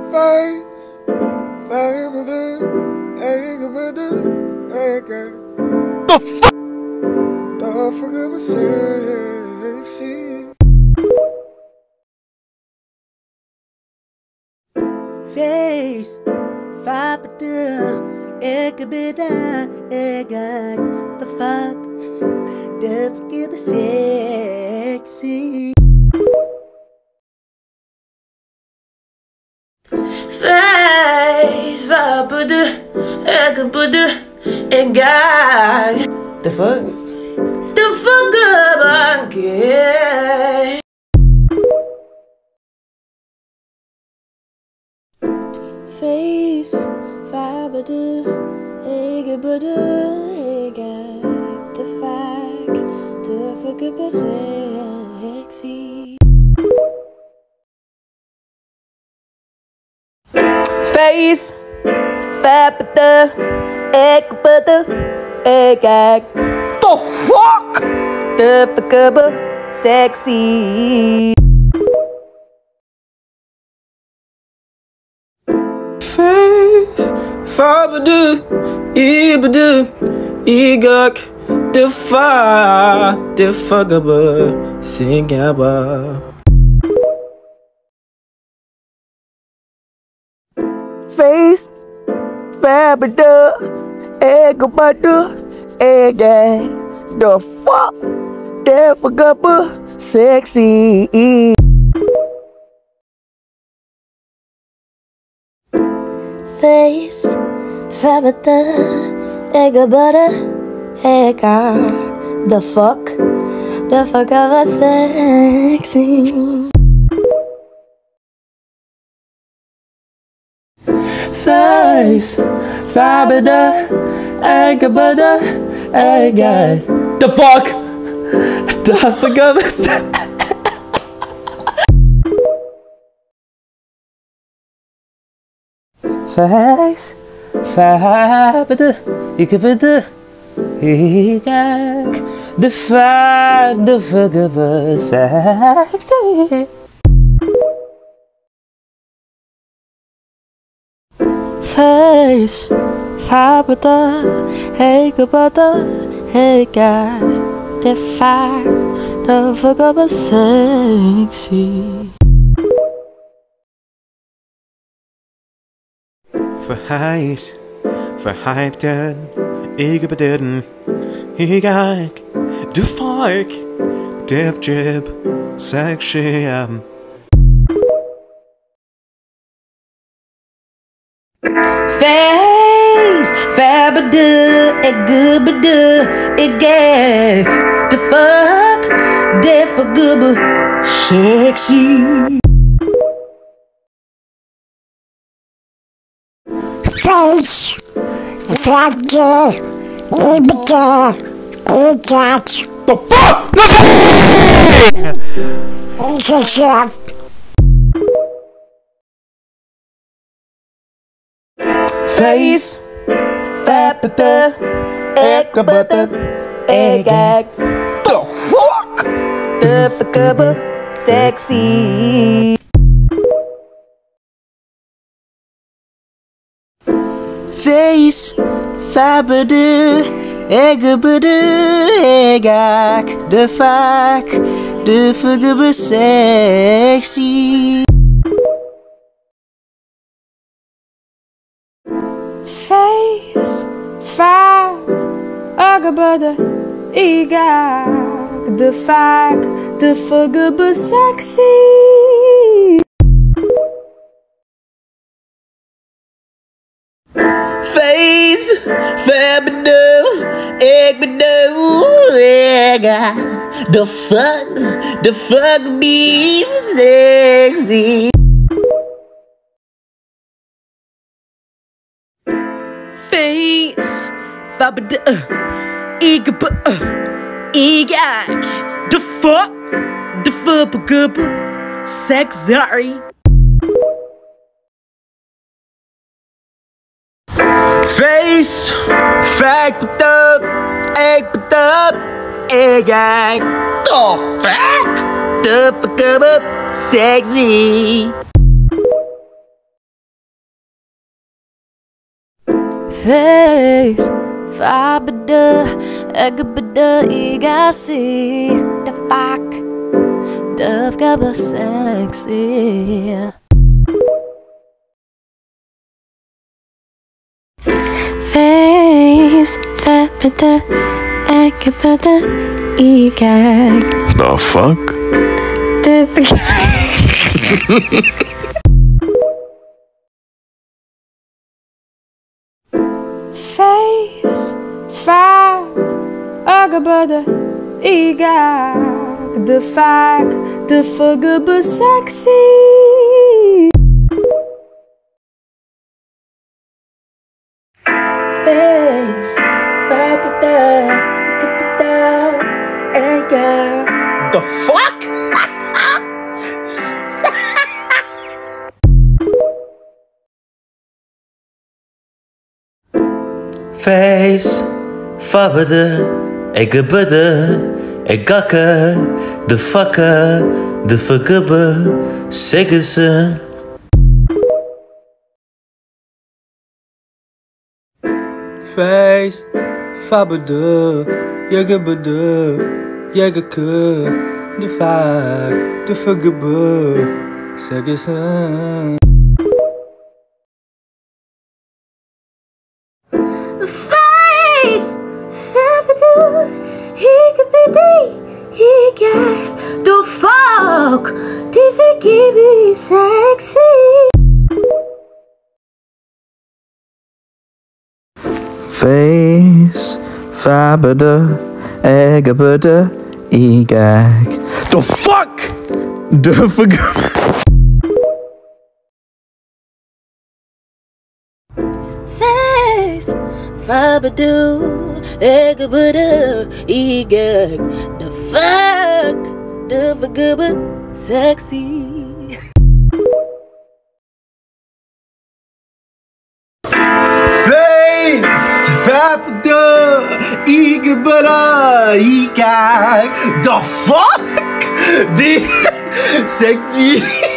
face, the fuck? The fuck up sexy. Face, fabada, ekabida, egag. The fuck, the fuck up sexy. Face, fabada, ekabida, egag. The fuck? The fuck up, okay. Face, fabada, egabada, egag. The fuck up sexy. Face, fabada, egabada, egag. The fuck? The fuck up sexy. Face, fabada, ebada, egag. The fuck up singaba. Face, fabada, egabada, egag. The fuck up sexy. Face, fabada, egabada, egag. The fuck up sexy. Face, fabada, egabada, egag. The fuck up Face, fabada, egabada, egag. The fuck up sexy. Face, fabada, egabada, egag. The fuck up sexy. Face, verhypten, egabadden, egag. The fuck, def jib, sexy. Face, fabada, egabada, egag. The fuck, sexy. Face, fabada, egabada, egag. The fuck? Face, fabada, egabada, egag. The fuck? The fuck up sexy. Face, fabada, egabada, egag. The fuck up sexy. Face, egabada, egag. The fuck up sexy. Face, fabada, egabada, egag. The fuck be sexy. Face, fabada, egabada, egag. The fuck up sexy. Face, fabada, egabada, egag. The fuck up sexy. Face Fabada Agabada Igasi The fuck Dove Gaba Sexy Face Fabada Agabada Igag The fuck? Face Fab Agabada Igag The fuck The Fugaba Sexy Face Fabada The fuck? Face Fabada Egabada Egaka The fucker The fuckaba Segason Face Fabada Yagabada Yagaka The fuck The fuckaba Segason Face Fabada Igabada Igag The fuck DFAC Sexy Face Fabada Egabada Egag The fuck? The fuck? Face Fabada Egabada Egag The fuck The fuckaba Sexy Face Fabada Egabada Egag The fuck? The sexy